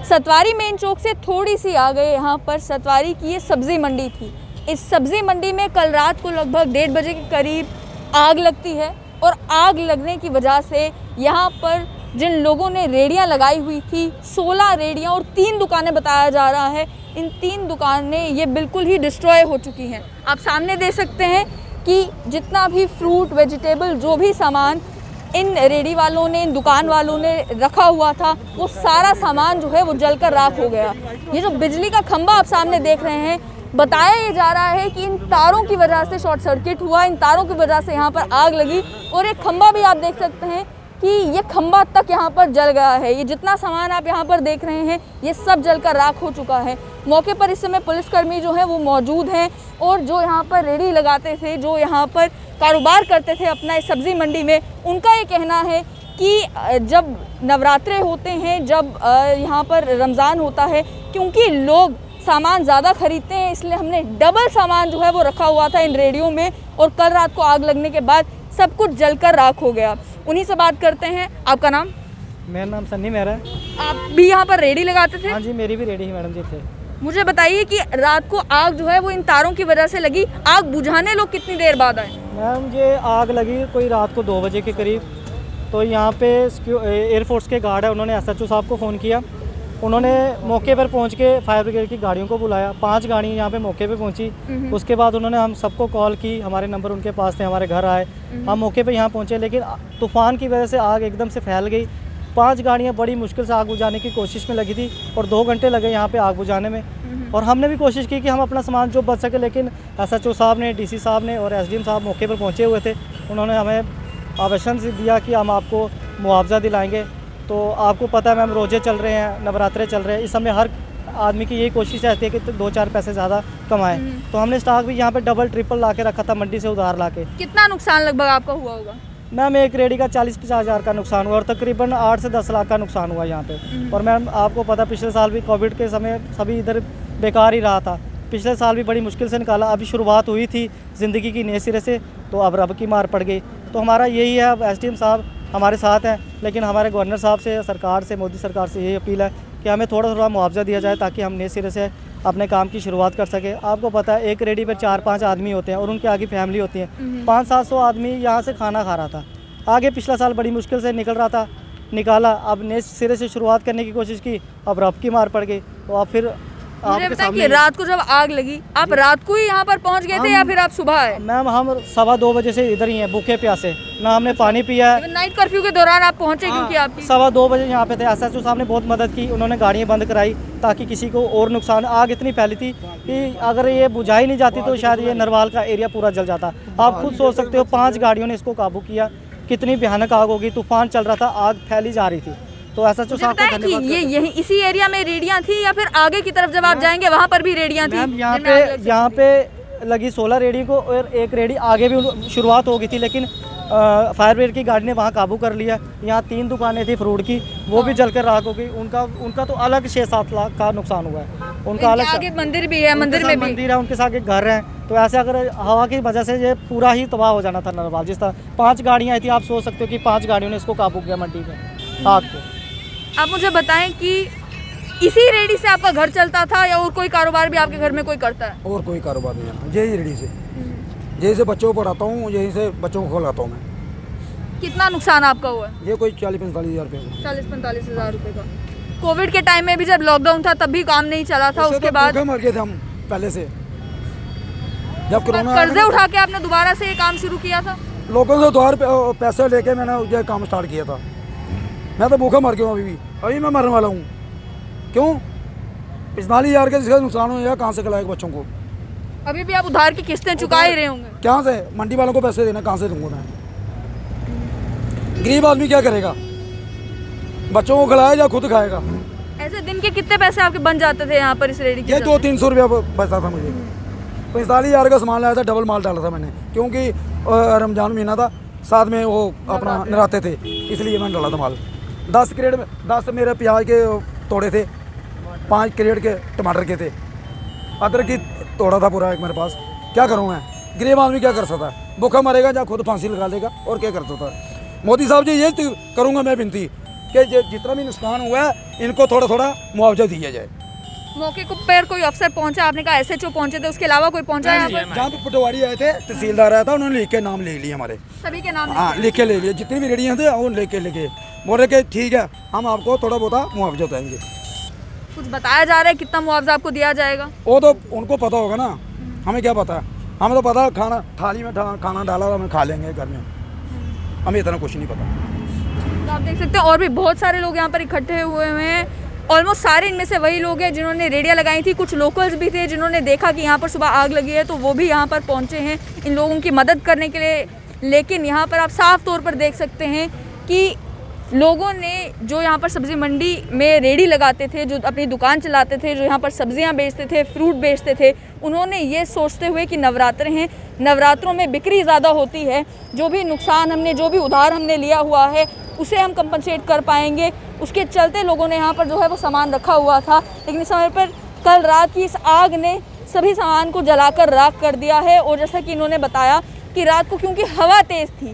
सतवारी main चौक से थोड़ी सी आगे यहाँ पर सतवारी की ये सब्ज़ी मंडी थी। इस सब्ज़ी मंडी में कल रात को लगभग 1:30 बजे के करीब आग लगती है और आग लगने की वजह से यहाँ पर जिन लोगों ने रेडियाँ लगाई हुई थी, 16 रेडियाँ और 3 दुकानें बताया जा रहा है, इन 3 दुकानें ये बिल्कुल ही डिस्ट्रॉय हो चुकी हैं। आप सामने देख सकते हैं कि जितना भी फ्रूट, वेजिटेबल, जो भी सामान इन रेडी वालों ने, इन दुकान वालों ने रखा हुआ था, वो सारा सामान जो है वो जलकर राख हो गया। ये जो बिजली का खंभा आप सामने देख रहे हैं, बताया ये जा रहा है कि इन तारों की वजह से शॉर्ट सर्किट हुआ, इन तारों की वजह से यहाँ पर आग लगी। और एक खंभा भी आप देख सकते हैं कि ये खंभा तक यहाँ पर जल गया है। ये जितना सामान आप यहाँ पर देख रहे हैं, ये सब जलकर राख हो चुका है। मौके पर इस समय पुलिसकर्मी जो हैं वो मौजूद हैं और जो यहाँ पर रेडी लगाते थे, जो यहाँ पर कारोबार करते थे अपना इस सब्ज़ी मंडी में, उनका ये कहना है कि जब नवरात्रे होते हैं, जब यहाँ पर रमज़ान होता है, क्योंकि लोग सामान ज़्यादा ख़रीदते हैं, इसलिए हमने डबल सामान जो है वो रखा हुआ था इन रेडियो में और कल रात को आग लगने के बाद सब कुछ जलकर राख हो गया। उन्हीं से बात करते हैं। आपका नाम? मेरा नाम सन्नी मेहरा है। आप भी यहाँ पर रेडी लगाते थे? हाँ जी, मेरी भी रेडी ही मैडम जी थे। मुझे बताइए कि रात को आग जो है वो इन तारों की वजह से लगी, आग बुझाने लोग कितनी देर बाद आए? मैम ये आग लगी कोई रात को 2 बजे के करीब। तो यहाँ पे एयरफोर्स के गार्ड है, उन्होंने SHO साहब को फ़ोन किया। उन्होंने मौके पर पहुँच के फायर ब्रिगेड की गाड़ियों को बुलाया। 5 गाड़ियाँ यहाँ पे मौके पे पहुँची। उसके बाद उन्होंने हम सबको कॉल की, हमारे नंबर उनके पास थे, हमारे घर आए, हम मौके पे यहाँ पहुँचे। लेकिन तूफ़ान की वजह से आग एकदम से फैल गई। 5 गाड़ियाँ बड़ी मुश्किल से आग बुझाने की कोशिश में लगी थी और 2 घंटे लगे यहाँ पे आग बुझाने में। और हमने भी कोशिश की कि हम अपना सामान जो बच सके, लेकिन SHO साहब ने, DC साहब ने और SDM साहब मौके पर पहुँचे हुए थे। उन्होंने हमें आश्वासन दिया कि हम आपको मुआवजा दिलाएंगे। तो आपको पता है मैम, रोज़े चल रहे हैं, नवरात्रे चल रहे हैं, इस समय हर आदमी की यही कोशिश रहती है कि 2-4 पैसे ज़्यादा कमाएं। तो हमने स्टॉक भी यहाँ पे डबल ट्रिपल ला के रखा था, मंडी से उधार ला के। कितना नुकसान लगभग आपका हुआ होगा? मैम एक रेडी का 40-50 हज़ार का नुकसान हुआ और तकरीबन 8 से 10 लाख का नुकसान हुआ यहाँ पे। और मैम आपको पता, पिछले साल भी कोविड के समय सभी इधर बेकार ही रहा था। पिछले साल भी बड़ी मुश्किल से निकाला। अभी शुरुआत हुई थी ज़िंदगी की नए सिरे से, तो अब रब की मार पड़ गई। तो हमारा यही है, अब SDM साहब हमारे साथ हैं, लेकिन हमारे गवर्नर साहब से, सरकार से, मोदी सरकार से यही अपील है कि हमें थोड़ा थोड़ा मुआवजा दिया जाए ताकि हम नए सिरे से अपने काम की शुरुआत कर सके। आपको पता है एक रेडी पर 4-5 आदमी होते हैं और उनके आगे फैमिली होती है। 500-700 आदमी यहाँ से खाना खा रहा था। आगे पिछला साल बड़ी मुश्किल से निकल रहा था, निकाला, अब नए सिरे से शुरुआत करने की कोशिश की, अब रब की मार पड़ गई। तो अब फिर मुझे बताइए कि रात को जब आग लगी, आप रात को ही यहाँ पर पहुँच गए थे या फिर आप सुबह आए? मैम हम 2:15 बजे से इधर ही हैं, भूखे प्यासे, ना हमने पानी पिया है। नाइट कर्फ्यू के दौरान आप पहुँचे? क्योंकि आप 2:15 बजे यहाँ पे थे। SHO साहब ने बहुत मदद की, उन्होंने गाड़ियाँ बंद कराई ताकि किसी को और नुकसान। आग इतनी फैली थी कि अगर ये बुझाई नहीं जाती तो शायद ये नरवाल का एरिया पूरा जल जाता। आप खुद सोच सकते हो, 5 गाड़ियों ने इसको काबू किया। कितनी भयानक आग होगी, तूफान चल रहा था, आग फैली जा रही थी। तो SHO साहब को धन्यवाद। ये यही इसी एरिया में रेडियाँ थी या फिर आगे की तरफ जब आप जाएंगे वहाँ पर भी रेडियाँ थी? यहाँ पे लगी 16 रेडी को और एक रेडी आगे भी शुरुआत हो गई थी, लेकिन फायर ब्रिगेड की गाड़ी ने वहाँ काबू कर लिया। यहाँ 3 दुकानें थी फ्रूट की, वो भी जलकर राख हो गई। उनका तो अलग 6-7 लाख का नुकसान हुआ है। उनका अलग आगे मंदिर भी है, मंदिर में भी मंदिर है, उनके साथ एक घर है। तो ऐसे अगर हवा की वजह से ये पूरा ही तबाह हो जाना था नरवाल। जिस तरह 5 गाड़ियाँ आई थी, आप सोच सकते हो कि 5 गाड़ियों ने इसको काबू किया मंडी में आग को। आप मुझे बताएं कि इसी रेडी से आपका घर चलता था या और कोई कारोबार भी आपके घर में कोई करता है? और कोई कारोबार नहीं है, यही रेडी से, यही से बच्चों को पढ़ाता हूँ, यहीं से बच्चों को खिलाता हूँ मैं। कितना नुकसान आपका हुआ? ये कोई 40-45 हज़ार रुपये का। 40-45 हज़ार रुपये का। कोविड के टाइम में भी जब लॉकडाउन था तब भी काम नहीं चला था, उसके बाद मर गए थे हम पहले से। जब कोरोना कर्जे उठा के आपने दोबारा से ये काम शुरू किया था? लोगों से उधार पैसे लेके मैंने ये काम स्टार्ट किया था। मैं तो भूखा मर गया हूँ, अभी मैं मरने वाला हूँ। क्यों? 45 हज़ार का जिसका नुकसान हो, कहाँ से खिलाएगा बच्चों को? अभी भी आप उधार की किस्तें चुका ही रहे होंगे। क्या से मंडी वालों को पैसे देना, कहाँ से दूंगा मैं? गरीब आदमी क्या करेगा? बच्चों को खिलाएगा या खुद खाएगा? ऐसे दिन के कितने पैसे आपके बन जाते थे यहाँ पर इस रेडी के? ये 200-300 रुपया बचता था मुझे। 45 हज़ार का सामान लाया था, डबल माल डाला था मैंने, क्योंकि रमजान महीना था, साथ में वो अपना नराते थे, इसलिए मैंने डाला था माल। 10 मेरे प्याज के तोड़े थे, 5 क्रेट के टमाटर के थे, अदरक की तोड़ा था पूरा एक मेरे पास। क्या करूँ मैं? गरीब आदमी क्या कर सकता है? भूखा मरेगा या खुद फांसी लगा लेगा, और क्या कर सकता है? मोदी साहब जी ये करूँगा मैं विनती कि जितना भी नुकसान हुआ है इनको थोड़ा थोड़ा मुआवजा दिया जाए। मौके पर कोई अफसर पहुंचा, आपने कहा एसएचओ पहुंचे थे, उसके अलावा कोई पहुंचा यहाँ पर? जहाँ पे पटवारी आए थे, तहसीलदार आया था, उन्होंने लिख के नाम ले लिए हमारे, सभी के नाम? हाँ लिख के ले लिए, जितनी भी रेडियाँ थे वो लेके बोल रहे कि ठीक है हम आपको थोड़ा बहुत मुआवजा देंगे। कुछ बताया जा रहा है कितना मुआवजा आपको दिया जाएगा? वो तो उनको पता होगा ना, हमें क्या पता। हमें तो पता खाना थाली में खाना डाला हमें खा लेंगे घर में, हमें इतना कुछ नहीं पता। तो आप देख सकते हैं और भी बहुत सारे लोग यहाँ पर इकट्ठे हुए हैं। ऑलमोस्ट सारे इनमें से वही लोग हैं जिन्होंने रेडियाँ लगाई थी। कुछ लोकल्स भी थे जिन्होंने देखा कि यहाँ पर सुबह आग लगी है, तो वो भी यहाँ पर पहुँचे हैं इन लोगों की मदद करने के लिए। लेकिन यहाँ पर आप साफ तौर पर देख सकते हैं कि लोगों ने जो यहाँ पर सब्ज़ी मंडी में रेडी लगाते थे, जो अपनी दुकान चलाते थे, जो यहाँ पर सब्जियाँ बेचते थे, फ्रूट बेचते थे, उन्होंने ये सोचते हुए कि नवरात्र हैं, नवरात्रों में बिक्री ज़्यादा होती है, जो भी नुकसान हमने, जो भी उधार हमने लिया हुआ है उसे हम कंपनसेट कर पाएंगे। उसके चलते लोगों ने यहाँ पर जो है वो सामान रखा हुआ था। लेकिन इस समय पर कल रात की इस आग ने सभी सामान को जलाकर राख कर दिया है। और जैसा कि इन्होंने बताया कि रात को क्योंकि हवा तेज़ थी,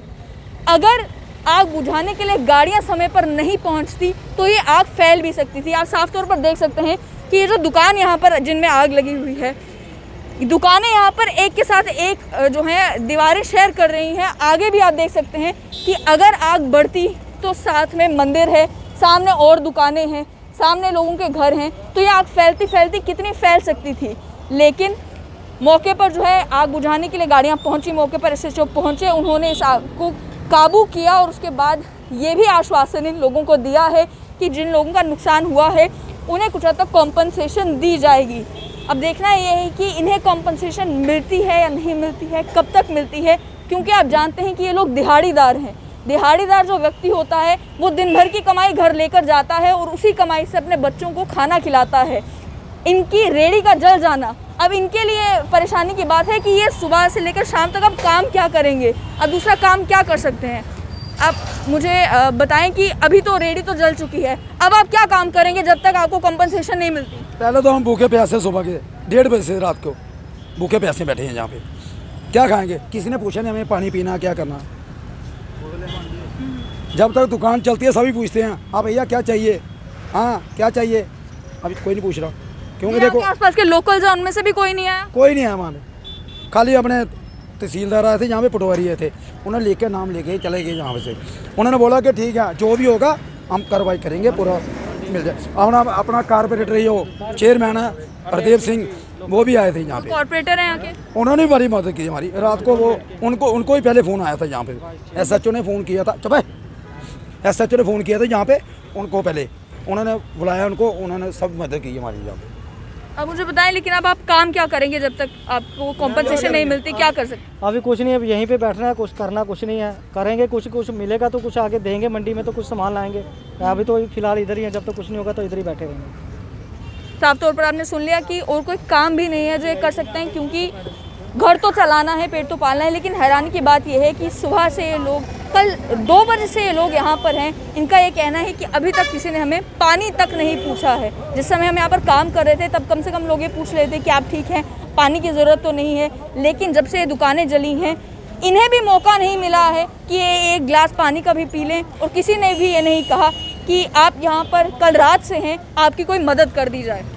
अगर आग बुझाने के लिए गाड़ियां समय पर नहीं पहुंचती तो ये आग फैल भी सकती थी। आप साफ तौर पर देख सकते हैं कि ये जो दुकान यहाँ पर जिनमें आग लगी हुई है, दुकानें यहाँ पर एक के साथ एक जो है दीवारें शेयर कर रही हैं। आगे भी आप देख सकते हैं कि अगर आग बढ़ती तो साथ में मंदिर है, सामने और दुकानें हैं, सामने लोगों के घर हैं, तो ये आग फैलती फैलती कितनी फैल सकती थी। लेकिन मौके पर जो है आग बुझाने के लिए गाड़ियाँ पहुँची, मौके पर एसएचओ पहुँचे, उन्होंने इस आग को काबू किया और उसके बाद ये भी आश्वासन इन लोगों को दिया है कि जिन लोगों का नुकसान हुआ है उन्हें कुछ हद तक कॉम्पनसेशन दी जाएगी। अब देखना ये है कि इन्हें कॉम्पनसेशन मिलती है या नहीं मिलती है, कब तक मिलती है, क्योंकि आप जानते हैं कि ये लोग दिहाड़ीदार हैं। दिहाड़ीदार जो व्यक्ति होता है वो दिन भर की कमाई घर लेकर जाता है और उसी कमाई से अपने बच्चों को खाना खिलाता है। इनकी रेहड़ी का जल जाना अब इनके लिए परेशानी की बात है कि ये सुबह से लेकर शाम तक अब काम क्या करेंगे, अब दूसरा काम क्या कर सकते हैं। आप मुझे बताएं कि अभी तो रेहड़ी तो जल चुकी है, अब आप क्या काम करेंगे जब तक आपको कंपनसेशन नहीं मिलती? पहले तो हम भूखे प्यासे सुबह के 1:30 बजे से रात को भूखे प्यासे बैठे हैं यहाँ पे, क्या खाएंगे? किसी ने पूछा नहीं हमें पानी पीना क्या करना। जब तक दुकान चलती है सभी पूछते हैं हाँ भैया क्या चाहिए, हाँ क्या चाहिए, अभी कोई नहीं पूछ रहा क्योंकि देखो आसपास के लोकल्स हैं उनमें से भी कोई नहीं आया। कोई नहीं आया हमारे, खाली अपने तहसीलदार आए थे, यहाँ पे पटवारी आए थे, उन्होंने लेके नाम लेके चले गए यहाँ से। उन्होंने बोला कि ठीक है जो भी होगा हम कार्रवाई करेंगे, पूरा मिल जाए। अपना कारपोरेटर ही हो चेयरमैन है प्रदीप सिंह, वो भी आए थे यहाँ पे, कॉर्पोरेटर हैं यहाँ के, उन्होंने भी बड़ी मदद की हमारी। रात को वो उनको ही पहले फ़ोन आया था यहाँ पे, एसएचओ ने फ़ोन किया था, चुप है, एसएचओ ने फ़ोन किया था यहाँ पे उनको, पहले उन्होंने बुलाया उनको, उन्होंने सब मदद की हमारी यहाँ पे। अब मुझे बताएं लेकिन अब आप काम क्या करेंगे जब तक आपको कॉम्पनसेशन नहीं मिलती, क्या कर सकते? अभी कुछ नहीं, अब यहीं पे बैठना है, कुछ करना कुछ नहीं है, करेंगे कुछ मिलेगा तो कुछ आगे देंगे, मंडी में तो कुछ सामान लाएंगे। अभी तो फिलहाल इधर ही है, जब तक कुछ नहीं होगा तो इधर ही बैठे रहेंगे। साफ तौर पर आपने सुन लिया कि और कोई काम भी नहीं है जो ये कर सकते हैं, क्योंकि घर तो चलाना है, पेट तो पालना है। लेकिन हैरानी की बात यह है कि सुबह से ये लोग, कल 2 बजे से ये लोग यहाँ पर हैं। इनका ये कहना है कि अभी तक किसी ने हमें पानी तक नहीं पूछा है। जिस समय हम यहाँ पर काम कर रहे थे तब कम से कम लोग ये पूछ रहे थे कि आप ठीक हैं, पानी की ज़रूरत तो नहीं है। लेकिन जब से ये दुकानें जली हैं इन्हें भी मौका नहीं मिला है कि ये एक गिलास पानी का भी पी लें, और किसी ने भी ये नहीं कहा कि आप यहाँ पर कल रात से हैं, आपकी कोई मदद कर दी जाए।